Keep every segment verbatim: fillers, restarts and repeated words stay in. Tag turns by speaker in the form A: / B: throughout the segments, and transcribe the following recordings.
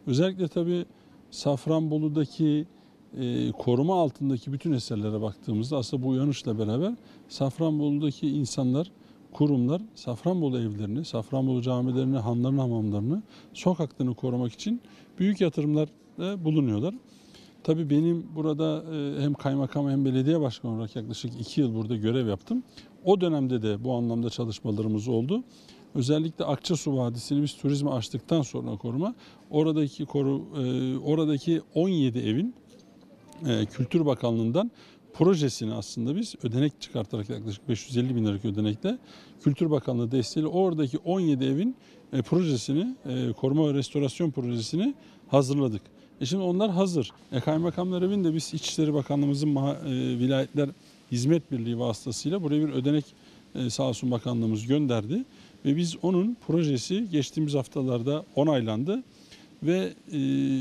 A: Özellikle tabii Safranbolu'daki e, koruma altındaki bütün eserlere baktığımızda aslında bu uyanışla beraber Safranbolu'daki insanlar, kurumlar Safranbolu evlerini, Safranbolu camilerini, hanlarını, hamamlarını, sokaklarını korumak için büyük yatırımlarda bulunuyorlar. Tabii benim burada e, hem kaymakam hem belediye başkanı olarak yaklaşık iki yıl burada görev yaptım. O dönemde de bu anlamda çalışmalarımız oldu. Özellikle Akçasu Vadisi'ni biz turizme açtıktan sonra koruma, oradaki koru, e, oradaki on yedi evin e, Kültür Bakanlığı'ndan projesini aslında biz ödenek çıkartarak yaklaşık beş yüz elli bin liralık ödenekle Kültür Bakanlığı desteğiyle oradaki on yedi evin e, projesini, e, koruma ve restorasyon projesini hazırladık. E şimdi onlar hazır. E, Kaymakamlar Evi'nde biz İçişleri Bakanlığımızın e, vilayetler hizmet birliği vasıtasıyla buraya bir ödenek e, sağ olsun bakanlığımız gönderdi. Ve biz onun projesi geçtiğimiz haftalarda onaylandı ve e,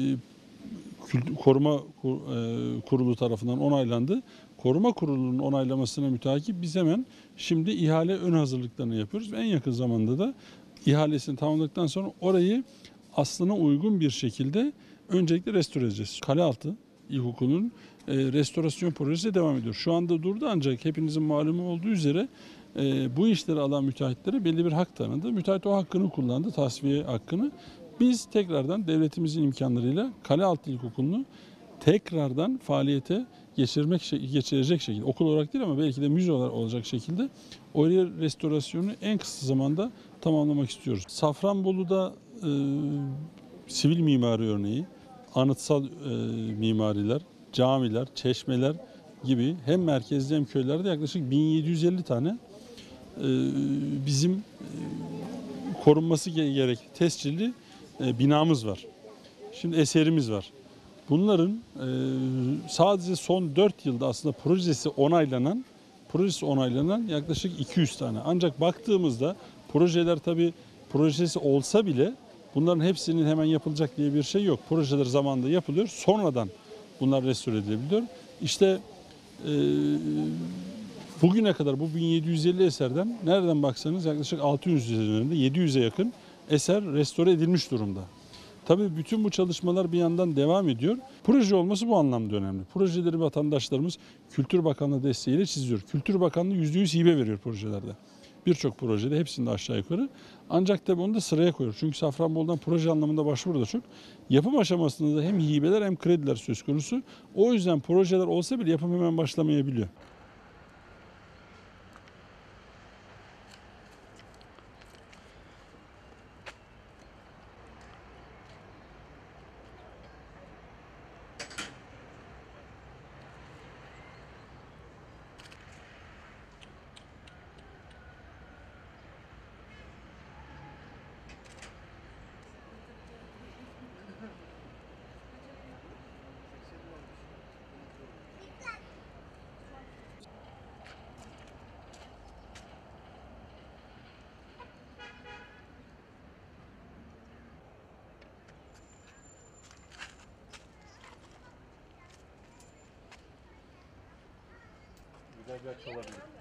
A: Koruma Kurulu tarafından onaylandı. Koruma Kurulu'nun onaylamasına mütakip biz hemen şimdi ihale ön hazırlıklarını yapıyoruz. Ve en yakın zamanda da ihalesini tamamladıktan sonra orayı aslına uygun bir şekilde öncelikle restore edeceğiz. Kalealtı İlkokulu'nun e, restorasyon projesi devam ediyor. Şu anda durdu ancak hepinizin malumu olduğu üzere e, bu işleri alan müteahhitlere belli bir hak tanındı. Müteahhit o hakkını kullandı, tasfiye hakkını. Biz tekrardan devletimizin imkanlarıyla Kalealtı İlkokulu'nu tekrardan faaliyete geçirmek geçirecek şekilde, okul olarak değil ama belki de müze olarak olacak şekilde oraya restorasyonu en kısa zamanda tamamlamak istiyoruz. Safranbolu'da e, sivil mimari örneği, anıtsal e, mimariler, camiler, çeşmeler gibi hem merkezde hem köylerde yaklaşık bin yedi yüz elli tane e, bizim e, korunması gerekli tescilli e, binamız var. Şimdi eserimiz var. Bunların e, sadece son dört yılda aslında projesi onaylanan projesi onaylanan yaklaşık iki yüz tane. Ancak baktığımızda projeler tabii projesi olsa bile bunların hepsinin hemen yapılacak diye bir şey yok. Projeler zamanında yapılıyor. Sonradan bunlar restore edilebiliyor. İşte e, bugüne kadar bu bin yedi yüz elli eserden nereden baksanız yaklaşık altı yüz üzerinde yedi yüze yakın eser restore edilmiş durumda. Tabii bütün bu çalışmalar bir yandan devam ediyor. Proje olması bu anlamda önemli. Projeleri vatandaşlarımız Kültür Bakanlığı desteğiyle çiziyor. Kültür Bakanlığı yüzde yüz hibe veriyor projelerde. Birçok projede hepsinde aşağı yukarı. Ancak tabii onu da sıraya koyuyor. Çünkü Safranbolu'dan proje anlamında başvuru da çok. Yapım aşamasında da hem hibeler hem krediler söz konusu. O yüzden projeler olsa bile yapım hemen başlamayabiliyor.
B: Güzel bir açı olabilir.